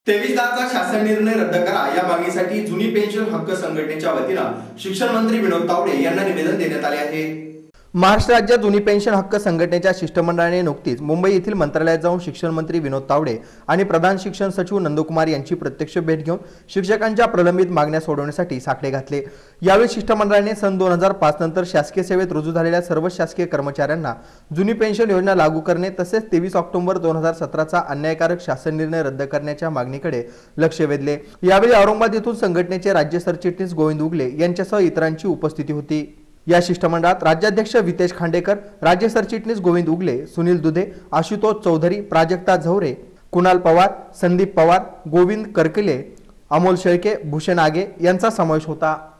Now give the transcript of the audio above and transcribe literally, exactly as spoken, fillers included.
तेवीस दहाचा शासन निर्णय रद्द करा या मागणीसाठी जुनी पेन्शन हक्क संघटनेच्या वतीनं शिक्षण मंत्री विनोद तावडे यांना निवेदन देण्यात आले आहे। महाराष्ट्र राज्य जुनी पेन्शन हक्क संघटनेच्या शिष्टमंडळाने नुकतीच मुंबई येथील मंत्रालयात जाऊन शिक्षण मंत्री विनोद तावडे आणि प्रधान शिक्षण सचिव नंदकुमार यांची प्रत्यक्ष भेट घेऊन शिक्षकांच्या प्रलंबित मागण्या सोडवण्यासाठी साकडे घातले। यावेळी शिष्टमंडळाने सन दोन हजार पाच नंतर शासकीय सेवेत रुजू झालेल्या सर्व शासकीय कर्मचाऱ्यांना जुनी पेन्शन योजना लागू करणे तसेच तेवीस ऑक्टोबर दोन हजार सतरा चा अन्यायकारक शासन निर्णय रद्द करण्याच्या मागणीकडे लक्ष वेधले। यावेळी औरंगाबाद येथून संघटनेचे राज्य सरचिटणीस गोविंद उगले यांच्यासह इतरांची उपस्थिती होती। या शिष्टमंडळात राज्याध्यक्ष वितेश खांडेकर, राज्य सरचिटणीस गोविंद उगले, सुनील दुधे, आशुतोष चौधरी, प्राजक्ता झौरे, कुणाल पवार, संदीप पवार, गोविंद करकिले, अमोल शेळके, भूषण आगे यांचा समावेश होता।